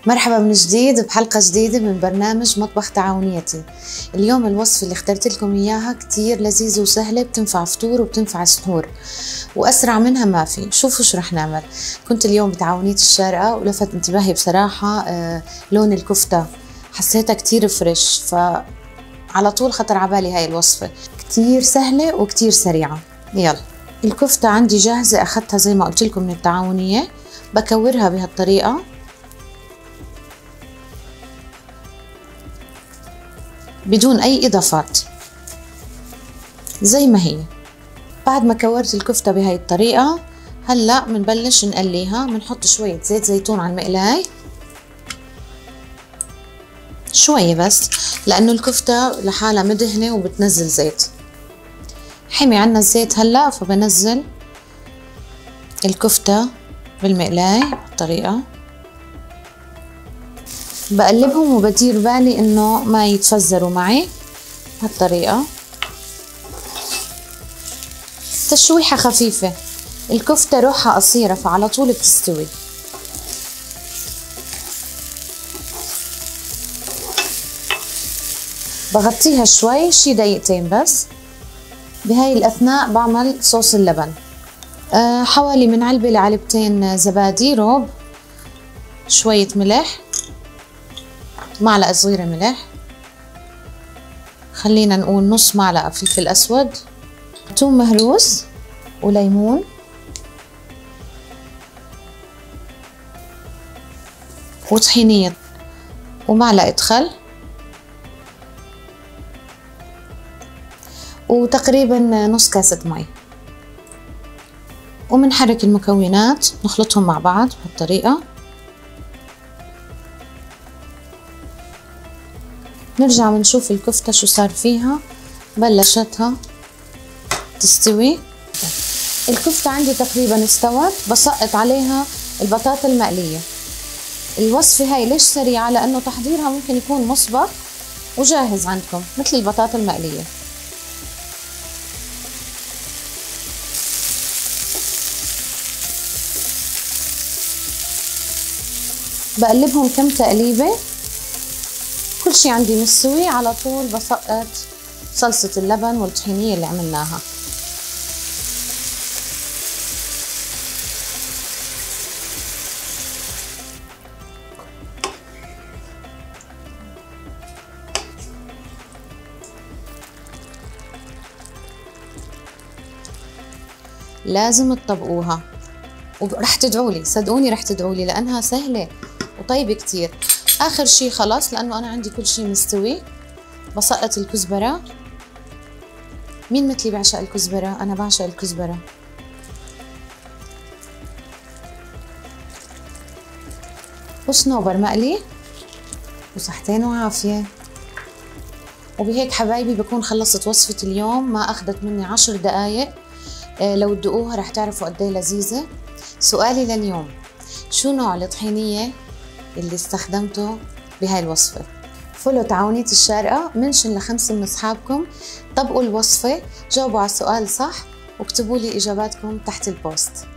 مرحبا من جديد بحلقة جديدة من برنامج مطبخ تعاونيتي. اليوم الوصفة اللي اخترت لكم إياها كتير لذيذة وسهلة، بتنفع فطور وبتنفع سحور وأسرع منها ما في. شوفوا شو رح نعمل. كنت اليوم بتعاونية الشارقة ولفت انتباهي بصراحة لون الكفتة، حسيتها كتير فريش، فعلى طول خطر عبالي هاي الوصفة. كتير سهلة وكتير سريعة. يلا، الكفتة عندي جاهزة، أخذتها زي ما قلت لكم من التعاونية. بكورها بهالطريقة بدون أي إضافات زي ما هي. بعد ما كورت الكفتة بهاي الطريقة، هلأ منبلش نقليها. منحط شوية زيت زيتون على المقلاي، شوية بس، لأنه الكفتة لحالها مدهنة وبتنزل زيت. حمي عنا الزيت هلأ، فبنزل الكفتة بالمقلاي بالطريقة، بقلبهم وبدير بالي انه ما يتفزروا معي بهالطريقة. تشويحة خفيفة، الكفتة روحها قصيرة فعلى طول بتستوي. بغطيها شوي، شي دقيقتين بس. بهاي الأثناء بعمل صوص اللبن. حوالي من علبة لعلبتين زبادي روب، شوية ملح، معلقة صغيرة ملح، خلينا نقول نص معلقة فلفل أسود، ثوم مهروس وليمون، وطحينية، ومعلقة خل، وتقريبا نص كاسة مي. ومنحرك المكونات، نخلطهم مع بعض بهالطريقة. نرجع ونشوف الكفتة شو صار فيها، بلشتها تستوي. الكفتة عندي تقريبا استوت، بسقط عليها البطاطا المقلية. الوصفة هاي ليش سريعة؟ لأنه تحضيرها ممكن يكون مسبق وجاهز عندكم، مثل البطاطا المقلية. بقلبهم كم تقليبة، كل شي عندي مستوي. على طول بسقط صلصة اللبن والطحينية اللي عملناها. لازم تطبقوها ورح تدعولي، صدقوني رح تدعولي، لأنها سهلة وطيبة كتير. آخر شي خلص، لأنه أنا عندي كل شي مستوي، بسقط الكزبرة. مين مثلي بعشق الكزبرة؟ أنا بعشق الكزبرة. وصنوبر مقلي، وصحتين وعافية. وبهيك حبايبي بكون خلصت وصفة اليوم، ما أخذت مني 10 دقايق. لو تدوقوها رح تعرفوا قد ايه لذيذة. سؤالي لليوم، شو نوع الطحينية اللي استخدمته بهاي الوصفة؟ فولو تعاونية الشارقة، منشن ل5 من أصحابكم، طبقوا الوصفة، جاوبوا على السؤال صح، واكتبوا لي إجاباتكم تحت البوست.